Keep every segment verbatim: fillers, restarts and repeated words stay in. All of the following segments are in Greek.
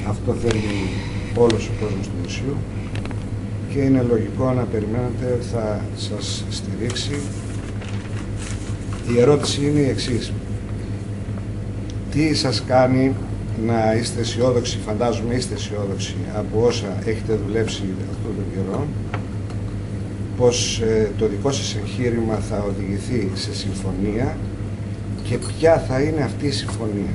Αυτό θέλει όλος ο κόσμος του νησιού και είναι λογικό να περιμένετε ότι θα σας στηρίξει. Η ερώτηση είναι η εξής. Τι σας κάνει να είστε αισιόδοξοι, φαντάζομαι είστε αισιόδοξοι από όσα έχετε δουλέψει αυτόν τον καιρό, πως ε, το δικό σας εγχείρημα θα οδηγηθεί σε συμφωνία και ποια θα είναι αυτή η συμφωνία?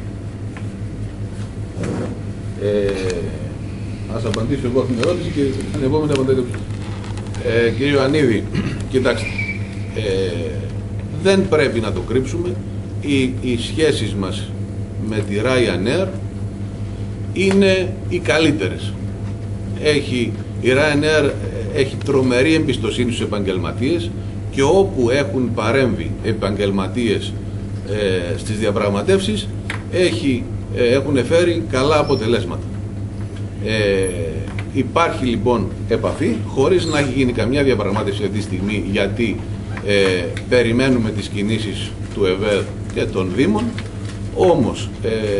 Ε, ας απαντήσω εγώ την ερώτηση και την επόμενη απαντάτε. Ε, κύριε Ιωαννίδη, κοιτάξτε, ε, δεν πρέπει να το κρύψουμε, οι, οι σχέσεις μας με τη Ryanair είναι οι καλύτερες. Έχει, η Ryanair έχει τρομερή εμπιστοσύνη στους επαγγελματίες και όπου έχουν παρέμβει επαγγελματίες ε, στις διαπραγματεύσεις έχει, ε, έχουν φέρει καλά αποτελέσματα. Ε, υπάρχει λοιπόν επαφή, χωρίς να έχει γίνει καμιά διαπραγμάτευση αυτή τη στιγμή, γιατί ε, περιμένουμε τις κινήσεις του ΕΒΕΔ και των Δήμων. Όμως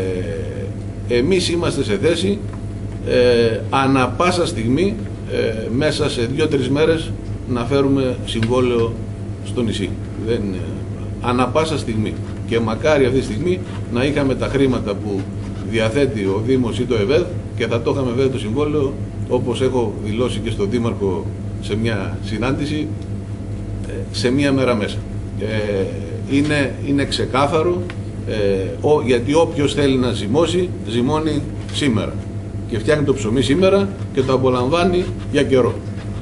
ε, εμείς είμαστε σε θέση ε, ανά πάσα στιγμή ε, μέσα σε δύο-τρεις μέρες να φέρουμε συμβόλαιο στο νησί. Δεν, ε, ανά πάσα στιγμή. Και μακάρι αυτή τη στιγμή να είχαμε τα χρήματα που διαθέτει ο Δήμος ή το ΕΒΕΔ και θα το είχαμε βέβαια το συμβόλαιο, όπως έχω δηλώσει και στον Δήμαρχο σε μια συνάντηση, σε μία μέρα μέσα. Ε, είναι, είναι ξεκάθαρο, ε, ο, γιατί όποιος θέλει να ζυμώσει, ζυμώνει σήμερα. Και φτιάχνει το ψωμί σήμερα και το απολαμβάνει για καιρό.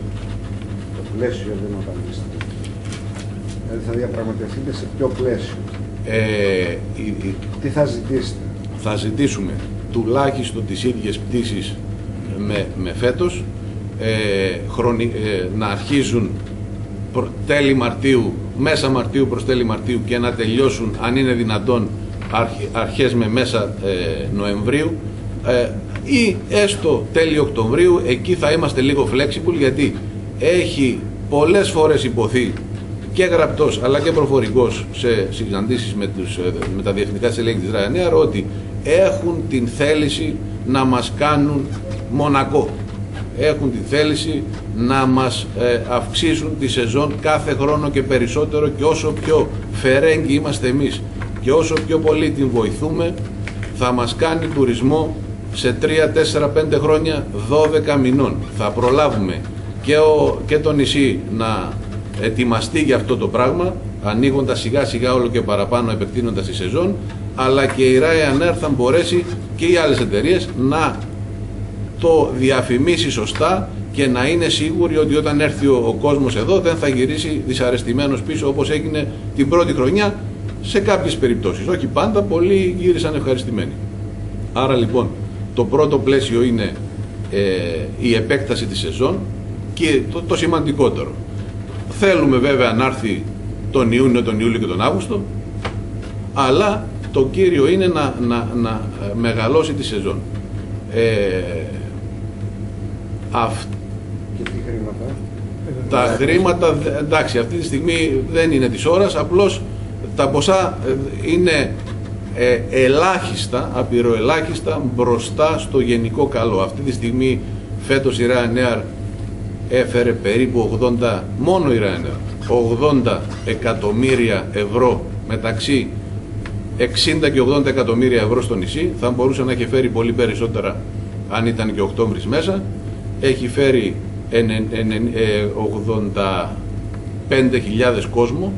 Το πλαίσιο δεν απαντήσετε. Δηλαδή θα διαπραγματευτείτε σε ποιο πλαίσιο? Ε, η, η, Τι θα ζητήσετε? Θα ζητήσουμε τουλάχιστον τις ίδιες πτήσεις με, με φέτος, ε, χρονι, ε, να αρχίζουν προ, τέλη Μαρτίου, μέσα Μαρτίου προς τέλη Μαρτίου και να τελειώσουν, αν είναι δυνατόν, αρχ, αρχές με μέσα ε, Νοεμβρίου ε, ή έστω τέλη Οκτωβρίου. Εκεί θα είμαστε λίγο flexible, γιατί έχει πολλές φορές υποθεί και γραπτός αλλά και προφορικός σε συναντήσεις με, τους, με τα διευθυντικά στελέχη της Ryanair ότι έχουν την θέληση να μας κάνουν Μονακό. Έχουν την θέληση να μας ε, αυξήσουν τη σεζόν κάθε χρόνο και περισσότερο, και όσο πιο φερέγγοι είμαστε εμείς και όσο πιο πολύ την βοηθούμε, θα μας κάνει τουρισμό σε τρία, τέσσερα, πέντε χρόνια, δώδεκα μηνών. Θα προλάβουμε και, ο, και το νησί να ετοιμαστεί για αυτό το πράγμα, ανοίγοντας σιγά σιγά όλο και παραπάνω, επεκτείνοντας τη σεζόν, αλλά και η Ryanair θα μπορέσει και οι άλλες εταιρείες να το διαφημίσει σωστά και να είναι σίγουροι ότι όταν έρθει ο, ο κόσμος εδώ δεν θα γυρίσει δυσαρεστημένος πίσω, όπως έγινε την πρώτη χρονιά σε κάποιες περιπτώσεις. Όχι πάντα, πολλοί γύρισαν ευχαριστημένοι. Άρα λοιπόν το πρώτο πλαίσιο είναι ε, η επέκταση της σεζόν και το, το σημαντικότερο. Θέλουμε βέβαια να έρθει τον Ιούνιο, τον Ιούλιο και τον Αύγουστο, αλλά το κύριο είναι να, να, να μεγαλώσει τη σεζόν. Ε, αυ... Και τι χρήματα? Τα χρήματα, εντάξει, αυτή τη στιγμή δεν είναι της ώρας, απλώς τα ποσά είναι ε, ελάχιστα, απειροελάχιστα μπροστά στο γενικό καλό. Αυτή τη στιγμή φέτος η Ryanair έφερε περίπου ογδόντα, μόνο η Ryanair, ογδόντα εκατομμύρια ευρώ, μεταξύ εξήντα και ογδόντα εκατομμύρια ευρώ στο νησί. Θα μπορούσε να έχει φέρει πολύ περισσότερα αν ήταν και Οκτώβρης μέσα. Έχει φέρει ογδόντα πέντε χιλιάδες κόσμο.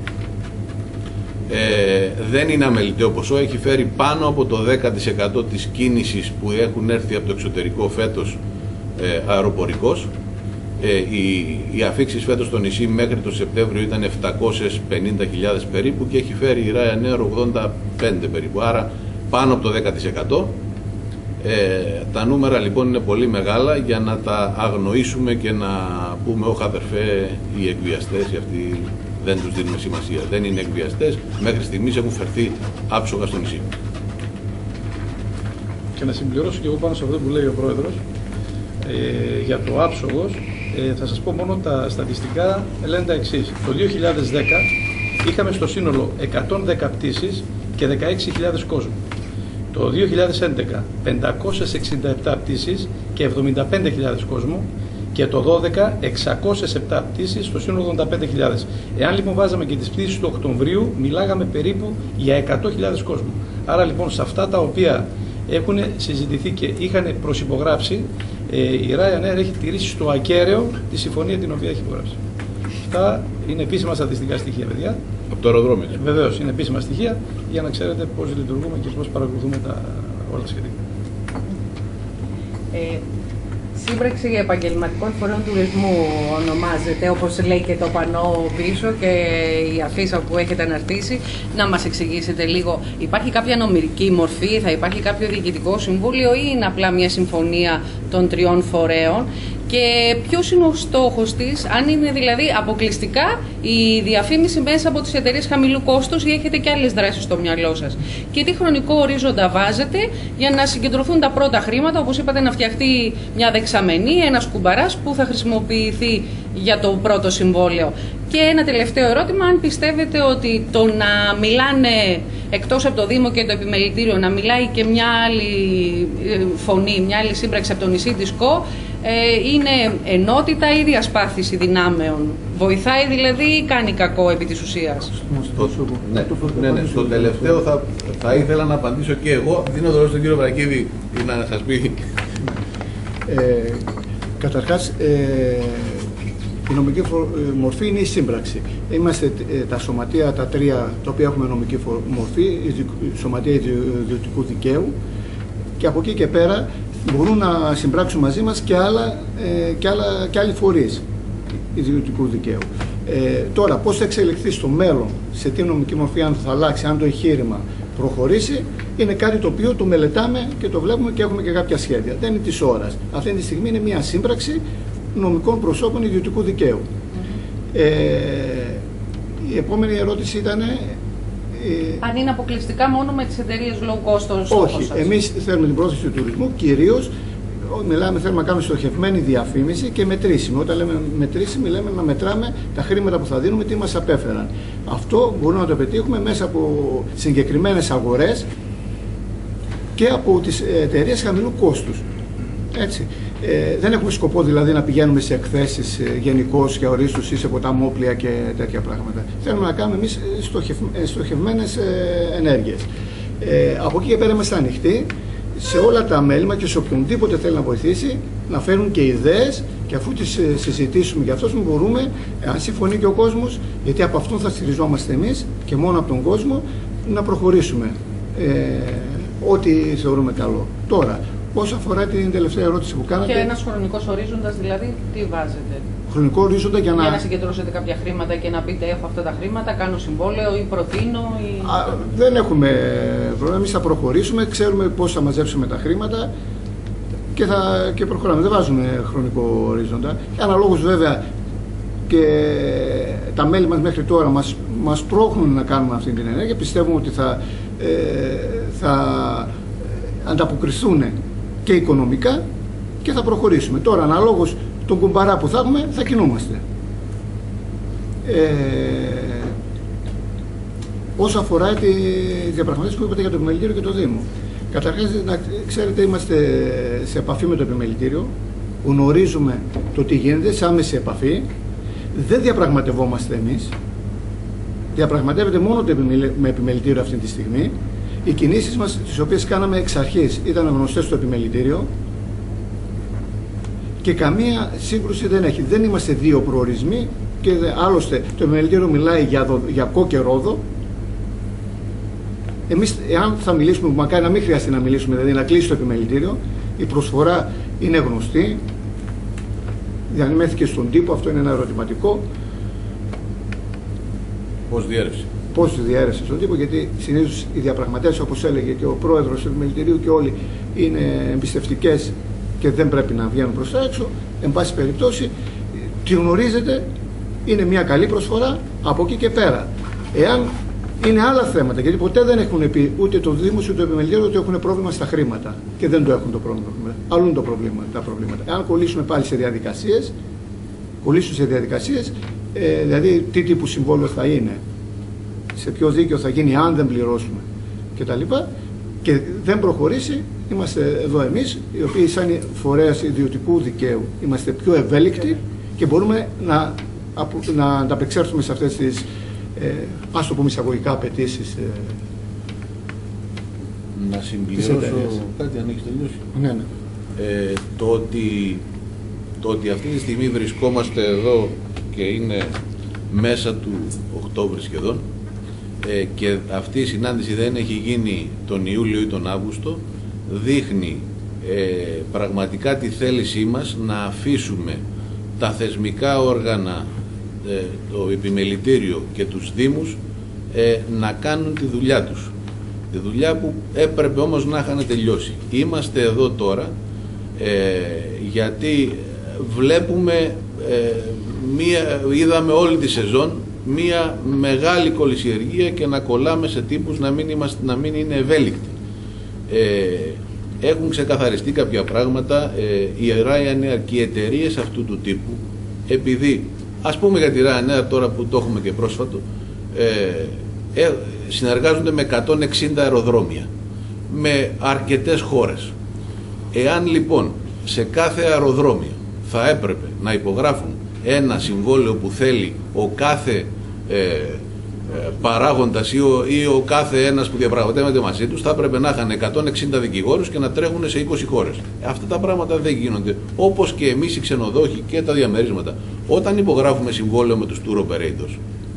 Ε, δεν είναι αμεληταίο ποσό. Έχει φέρει πάνω από το δέκα τοις εκατό της κίνησης που έχουν έρθει από το εξωτερικό φέτος ε, αεροπορικός. Ε, οι, οι αφήξεις φέτος στο νησί μέχρι το Σεπτέμβριο ήταν επτακόσιες πενήντα χιλιάδες περίπου και έχει φέρει η Ryanair ογδόντα πέντε περίπου, άρα πάνω από το δέκα τοις εκατό. Ε, τα νούμερα λοιπόν είναι πολύ μεγάλα για να τα αγνοήσουμε και να πούμε όχι αδερφέ, οι εκβιαστές αυτοί δεν τους δίνουμε σημασία. Δεν είναι εκβιαστές, μέχρι στιγμής έχουν φερθεί άψογα στο νησί. Και να συμπληρώσω και εγώ πάνω σε αυτό που λέει ο Πρόεδρος, ε, για το άψογος, ε, θα σας πω μόνο τα στατιστικά λένε τα εξής. Το δύο χιλιάδες δέκα είχαμε στο σύνολο εκατόν δέκα πτήσεις και δεκαέξι χιλιάδες κόσμο. Το δύο χιλιάδες έντεκα πεντακόσιες εξήντα επτά πτήσεις και εβδομήντα πέντε χιλιάδες κόσμο, και το δώδεκα εξακόσιες επτά πτήσεις στο σύνολο ογδόντα πέντε χιλιάδες. Εάν λοιπόν βάζαμε και τις πτήσεις του Οκτωβρίου, μιλάγαμε περίπου για εκατό χιλιάδες κόσμο. Άρα λοιπόν σε αυτά τα οποία έχουν συζητηθεί και είχαν προσυπογράψει, ε, η Ryanair έχει τηρήσει στο ακέραιο τη συμφωνία την οποία έχει υπογράψει. Αυτά είναι επίσημα στατιστικά στοιχεία, παιδιά. Από το αεροδρόμιο. Ε, Βεβαίως, είναι επίσημα στοιχεία για να ξέρετε πώς λειτουργούμε και πώς παρακολουθούμε τα όλα τα σχετικά. Ε, Σύμπραξη επαγγελματικών φορέων τουρισμού ονομάζεται, όπως λέει και το πανό πίσω και η αφίσα που έχετε αναρτήσει. Να μας εξηγήσετε λίγο, υπάρχει κάποια νομική μορφή, θα υπάρχει κάποιο διοικητικό συμβούλιο ή είναι απλά μια συμφωνία των τριών φορέων? Και ποιος είναι ο στόχος της, αν είναι δηλαδή αποκλειστικά η διαφήμιση μέσα από τις εταιρείες χαμηλού κόστους ή έχετε και άλλες δράσεις στο μυαλό σας? Και τι χρονικό ορίζοντα βάζετε για να συγκεντρωθούν τα πρώτα χρήματα, όπως είπατε, να φτιαχτεί μια δεξαμενή, ένας κουμπαράς που θα χρησιμοποιηθεί για το πρώτο συμβόλαιο? Και ένα τελευταίο ερώτημα, αν πιστεύετε ότι το να μιλάνε εκτός από το Δήμο και το Επιμελητήριο, να μιλάει και μια άλλη φωνή, μια άλλη σύμπραξη από το νησί της ΚΟ, είναι ενότητα ή διασπάθηση δυνάμεων? Βοηθάει δηλαδή ή κάνει κακό επί της ουσίας? Το, ναι, ναι, ναι, στο τελευταίο θα, θα ήθελα να απαντήσω και εγώ. Δίνω τώρα στον κύριο Βρακίδη να σας πει. Ε, καταρχάς, ε, η νομική μορφή είναι η σύμπραξη. Είμαστε ε, τα σωματεία τα τρία τα οποία έχουμε νομική μορφή, η σωματεία ιδιωτικού δικαίου, και από εκεί και πέρα μπορούν να συμπράξουν μαζί μας και, άλλα, ε, και, άλλα, και άλλοι φορείς ιδιωτικού δικαίου. Ε, τώρα, πώς θα εξελιχθεί στο μέλλον, σε τι νομική μορφή, αν θα αλλάξει, αν το εγχείρημα προχωρήσει, είναι κάτι το οποίο το μελετάμε και το βλέπουμε και έχουμε και κάποια σχέδια. Δεν είναι της ώρας. Αυτή τη στιγμή είναι μια σύμπραξη νομικών προσώπων ιδιωτικού δικαίου. Mm-hmm. ε, η επόμενη ερώτηση ήταν... Αν είναι αποκλειστικά μόνο με τις εταιρείες low cost? Όχι, εμείς θέλουμε την πρόθεση του τουρισμού, κυρίως μιλάμε, θέλουμε να κάνουμε στοχευμένη διαφήμιση και μετρήσιμη. Όταν λέμε μετρήσιμη, λέμε να μετράμε τα χρήματα που θα δίνουμε, τι μας απέφεραν. Αυτό μπορούμε να το πετύχουμε μέσα από συγκεκριμένες αγορές και από τις εταιρείες χαμηλού κόστους. Έτσι. Ε, δεν έχουμε σκοπό δηλαδή να πηγαίνουμε σε εκθέσεις ε, γενικώς και ορίστους ή σε ποταμόπλια και τέτοια πράγματα. Θέλουμε να κάνουμε εμείς στοχευ, στοχευμένες ε, ενέργειες. Ε, από εκεί και πέρα είμαστε ανοιχτοί σε όλα τα μέλη μας και σε οποιονδήποτε θέλει να βοηθήσει να φέρουν και ιδέες, και αφού τις συζητήσουμε για αυτός μπορούμε, αν συμφωνεί και ο κόσμος, γιατί από αυτόν θα στηριζόμαστε εμείς και μόνο από τον κόσμο, να προχωρήσουμε ε, ό,τι θεωρούμε καλό. Τώρα, όσον αφορά την τελευταία ερώτηση που κάνατε... Και ένας χρονικός ορίζοντας, δηλαδή, τι βάζετε? Χρονικό ορίζοντα για να... Για να συγκεντρώσετε κάποια χρήματα και να πείτε έχω αυτά τα χρήματα, κάνω συμβόλαιο ή προτείνω ή... Α, δεν έχουμε πρόβλημα, εμείς θα προχωρήσουμε, ξέρουμε πώς θα μαζέψουμε τα χρήματα και, θα, και προχωράμε. Δεν βάζουμε χρονικό ορίζοντα. Αναλόγως βέβαια και τα μέλη μας μέχρι τώρα μας, μας πρόχνουν να κάνουμε αυτή την ενέργεια. Πιστεύουμε ότι θα, ε, θα ανταποκριθούν και οικονομικά και θα προχωρήσουμε. Τώρα, αναλόγως τον κουμπαρά που θα έχουμε, θα κινούμαστε. Ε, όσο αφορά τη διαπραγματεύση που είπατε για το Επιμελητήριο και το Δήμο. Καταρχάς, να ξέρετε, είμαστε σε επαφή με το Επιμελητήριο, γνωρίζουμε το τι γίνεται, σε άμεση επαφή. Δεν διαπραγματευόμαστε εμείς. Διαπραγματεύεται μόνο το Επιμελητήριο αυτή τη στιγμή. Οι κινήσεις μας, τις οποίες κάναμε εξ αρχής, ήταν γνωστές στο Επιμελητήριο και καμία σύγκρουση δεν έχει. Δεν είμαστε δύο προορισμοί και άλλωστε το Επιμελητήριο μιλάει για, δο, για κο και ρόδο. Εμείς, εάν θα μιλήσουμε, μακάρι να μην χρειαστεί να μιλήσουμε, δηλαδή να κλείσει το Επιμελητήριο, η προσφορά είναι γνωστή, διανεμήθηκε στον τύπο, αυτό είναι ένα ερωτηματικό. Πώς διέρευσε. Πώς διέρευσε στον τύπο, γιατί συνήθως οι διαπραγματεύσεις, όπως έλεγε και ο πρόεδρος του Επιμελητηρίου και όλοι, είναι εμπιστευτικές και δεν πρέπει να βγαίνουν προς τα έξω. Εν πάση περιπτώσει, τη γνωρίζετε, είναι μια καλή προσφορά από εκεί και πέρα. Εάν είναι άλλα θέματα, γιατί ποτέ δεν έχουν πει ούτε το Δήμο ούτε το Επιμελητήριο ότι έχουν πρόβλημα στα χρήματα και δεν το έχουν το πρόβλημα. Αλλούν το πρόβλημα, τα προβλήματα. Εάν κολλήσουμε πάλι σε διαδικασίες, κολλήσουν σε διαδικασίες, ε, δηλαδή τι τύπου συμβόλαιο θα είναι, σε ποιο δίκαιο θα γίνει αν δεν πληρώσουμε κτλ. Και, και δεν προχωρήσει, είμαστε εδώ εμείς, οι οποίοι σαν φορέας ιδιωτικού δικαίου είμαστε πιο ευέλικτοι και μπορούμε να, να ανταπεξέλθουμε σε αυτές τις, ε, ας το πούμε εισαγωγικά, απαιτήσεις. Ε, να συμπληρώσω κάτι, αν έχει τελειώσει. Ναι, ναι. Ε, το, ότι, το ότι αυτή τη στιγμή βρισκόμαστε εδώ και είναι μέσα του Οκτώβρη σχεδόν, ε, και αυτή η συνάντηση δεν έχει γίνει τον Ιούλιο ή τον Αύγουστο, δείχνει ε, πραγματικά τη θέλησή μας να αφήσουμε τα θεσμικά όργανα, ε, το επιμελητήριο και τους Δήμους ε, να κάνουν τη δουλειά τους. Τη δουλειά που έπρεπε όμως να είχαν τελειώσει. Είμαστε εδώ τώρα ε, γιατί βλέπουμε, ε, μία, είδαμε όλη τη σεζόν μία μεγάλη κολυσιεργία και να κολλάμε σε τύπους να μην, είμαστε, να μην είναι ευέλικτοι. Ε, έχουν ξεκαθαριστεί κάποια πράγματα, ε, η Ryanair και οι εταιρείες αυτού του τύπου, επειδή, ας πούμε για τη Ryanair τώρα που το έχουμε και πρόσφατο, ε, ε, συνεργάζονται με εκατόν εξήντα αεροδρόμια, με αρκετές χώρες. Εάν λοιπόν σε κάθε αεροδρόμιο θα έπρεπε να υπογράφουν ένα συμβόλαιο που θέλει ο κάθε ε, ε, παράγοντας ή ο, ή ο κάθε ένας που διαπραγματεύεται μαζί τους, θα έπρεπε να είχαν εκατόν εξήντα δικηγόρους και να τρέχουν σε είκοσι χώρες. Αυτά τα πράγματα δεν γίνονται. Όπως και εμείς οι ξενοδόχοι και τα διαμερίσματα. Όταν υπογράφουμε συμβόλαιο με τους tour operators,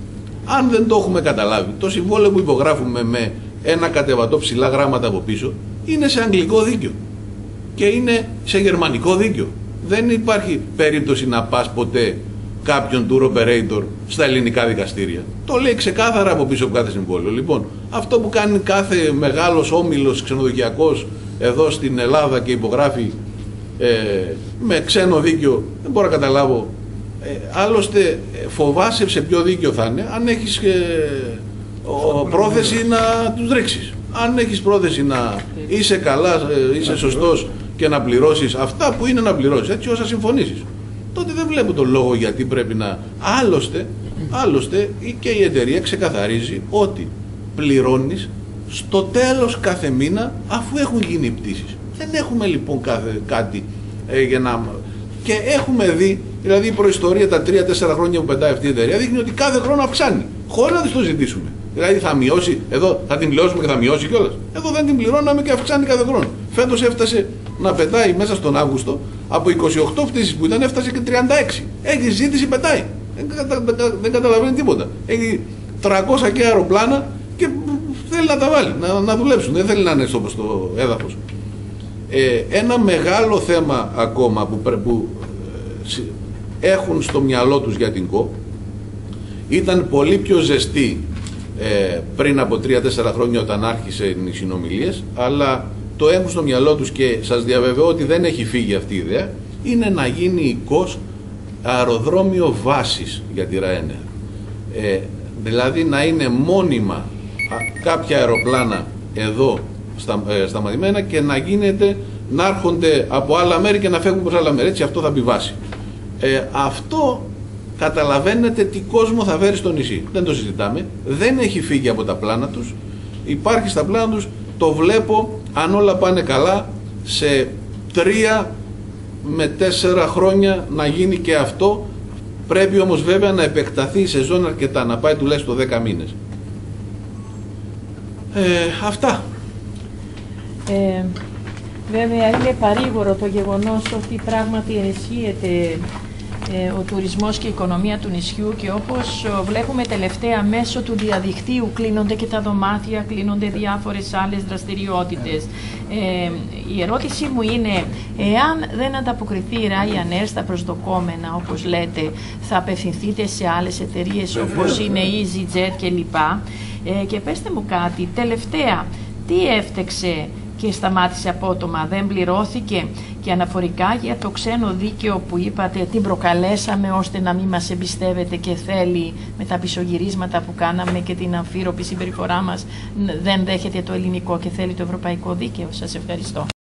αν δεν το έχουμε καταλάβει, το συμβόλαιο που υπογράφουμε με ένα κατεβατό ψηλά γράμματα από πίσω είναι σε αγγλικό δίκαιο και είναι σε γερμανικό δίκαιο. Δεν υπάρχει περίπτωση να πας ποτέ κάποιον tour operator στα ελληνικά δικαστήρια. Το λέει ξεκάθαρα από πίσω από κάθε συμβόλαιο. Λοιπόν, αυτό που κάνει κάθε μεγάλος όμιλος ξενοδοχειακός εδώ στην Ελλάδα και υπογράφει ε, με ξένο δίκαιο, δεν μπορώ να καταλάβω. Ε, άλλωστε φοβάσαι σε ποιο δίκαιο θα είναι αν έχεις ε, ο, πρόθεση να τους ρίξεις. Αν έχεις πρόθεση να είσαι καλά, ε, είσαι σωστός και να πληρώσεις αυτά που είναι να πληρώσεις, έτσι όσα συμφωνήσεις, τότε δεν βλέπω τον λόγο γιατί πρέπει να... Άλλωστε, άλλωστε και η εταιρεία ξεκαθαρίζει ότι πληρώνεις στο τέλος κάθε μήνα αφού έχουν γίνει οι πτήσεις. Δεν έχουμε λοιπόν κάθε, κάτι ε, για να... Και έχουμε δει, δηλαδή η προϊστορία τα τρία τέσσερα χρόνια που πετάει αυτή η εταιρεία δείχνει ότι κάθε χρόνο αυξάνει, χωρίς να της το ζητήσουμε. Δηλαδή θα μειώσει, εδώ θα την πληρώσουμε και θα μειώσει κιόλας. Εδώ δεν την πληρώναμε και αυξάνει κάθε χρόνο. Φέτος έφτασε να πετάει μέσα στον Αύγουστο, από είκοσι οκτώ πτήσεις που ήταν έφτασε και τριάντα έξι. Έχει ζήτηση, πετάει. Δεν, κατα, δεν καταλαβαίνει τίποτα. Έχει τριακόσια και αεροπλάνα και θέλει να τα βάλει, να, να δουλέψουν. Δεν θέλει να είναι στο, στο έδαφος. Ε, ένα μεγάλο θέμα ακόμα που, που ε, έχουν στο μυαλό τους για την ΚΟ, ήταν πολύ πιο ζεστή ε, πριν από τρία τέσσερα χρόνια όταν άρχισε οι συνομιλίες, αλλά το έχουν στο μυαλό τους και σας διαβεβαιώ ότι δεν έχει φύγει αυτή η ιδέα, είναι να γίνει η ΚΟΣ αεροδρόμιο βάσης για τη Ryanair. Ε, δηλαδή να είναι μόνιμα α, κάποια αεροπλάνα εδώ στα, ε, σταματημένα και να γίνεται, να έρχονται από άλλα μέρη και να φεύγουν προς άλλα μέρη. Έτσι αυτό θα μπει βάση. Ε, αυτό καταλαβαίνετε τι κόσμο θα φέρει στο νησί. Δεν το συζητάμε. Δεν έχει φύγει από τα πλάνα τους. Υπάρχει στα πλάνα τους. Το βλέπω, αν όλα πάνε καλά, σε τρία με τέσσερα χρόνια να γίνει και αυτό. Πρέπει όμως βέβαια να επεκταθεί η σεζόν αρκετά, να πάει τουλάχιστον δέκα μήνες. Ε, αυτά. Ε, βέβαια είναι παρήγορο το γεγονός ότι πράγματι ενισχύεται ε, ο τουρισμός και η οικονομία του νησιού και όπως βλέπουμε τελευταία μέσω του διαδικτύου κλείνονται και τα δωμάτια, κλείνονται διάφορες άλλες δραστηριότητες. Ε, η ερώτησή μου είναι, εάν δεν ανταποκριθεί η Ryanair στα προσδοκόμενα, όπως λέτε, θα απευθυνθείτε σε άλλες εταιρείες όπως είναι η EasyJet κλπ. Ε, και πέστε μου κάτι, τελευταία, τι έφτεξε και σταμάτησε απότομα, δεν πληρώθηκε? Και αναφορικά για το ξένο δίκαιο που είπατε, την προκαλέσαμε ώστε να μην μας εμπιστεύετε και θέλει με τα πισωγυρίσματα που κάναμε και την αμφίροπη συμπεριφορά μας, δεν δέχεται το ελληνικό και θέλει το ευρωπαϊκό δίκαιο. Σας ευχαριστώ.